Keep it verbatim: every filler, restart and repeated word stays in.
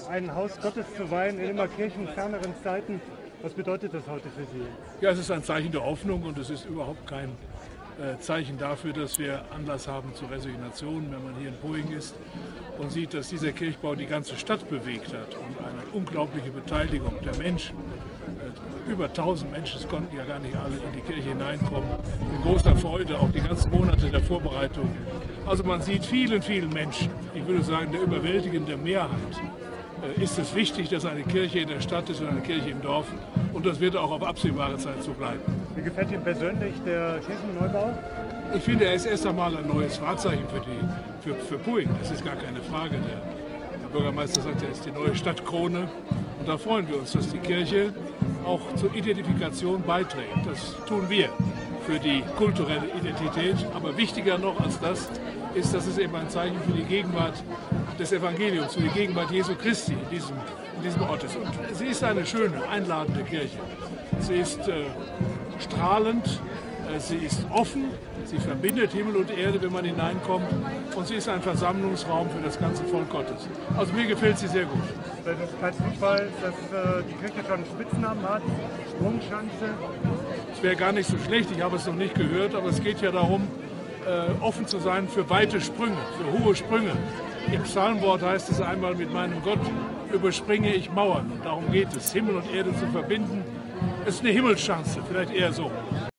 ein Haus Gottes zu weihen in immer kirchenferneren Zeiten. Was bedeutet das heute für Sie? Ja, es ist ein Zeichen der Hoffnung und es ist überhaupt kein äh, Zeichen dafür, dass wir Anlass haben zur Resignation, wenn man hier in Puing ist und sieht, dass dieser Kirchbau die ganze Stadt bewegt hat und eine unglaubliche Beteiligung der Menschen. Äh, über tausend Menschen, es konnten ja gar nicht alle in die Kirche hineinkommen, mit großer Freude, auch die ganzen Monate der Vorbereitung. Also man sieht vielen, vielen Menschen, ich würde sagen der überwältigenden Mehrheit, ist es wichtig, dass eine Kirche in der Stadt ist und eine Kirche im Dorf. Und das wird auch auf absehbare Zeit so bleiben. Wie gefällt Ihnen persönlich der Kirchenneubau? Ich finde, er ist erst einmal ein neues Wahrzeichen für, die, für, für Puing. Das ist gar keine Frage. Der, der Bürgermeister sagt, er ist die neue Stadtkrone. Und da freuen wir uns, dass die Kirche auch zur Identifikation beiträgt. Das tun wir für die kulturelle Identität. Aber wichtiger noch als das ist, dass es eben ein Zeichen für die Gegenwart des Evangeliums, für die Gegenwart Jesu Christi in diesem, in diesem Ort ist. Und sie ist eine schöne, einladende Kirche. Sie ist äh, strahlend, äh, sie ist offen, sie verbindet Himmel und Erde, wenn man hineinkommt. Und sie ist ein Versammlungsraum für das ganze Volk Gottes. Also mir gefällt sie sehr gut. Das ist kein Zufall, dass äh, die Kirche schon einen Spitznamen hat, Sprungschanze. Es wäre gar nicht so schlecht, ich habe es noch nicht gehört, aber es geht ja darum, äh, offen zu sein für weite Sprünge, für hohe Sprünge. Im Psalmwort heißt es einmal, mit meinem Gott überspringe ich Mauern. Und darum geht es, Himmel und Erde zu verbinden. Es ist eine Himmelsschanze, vielleicht eher so.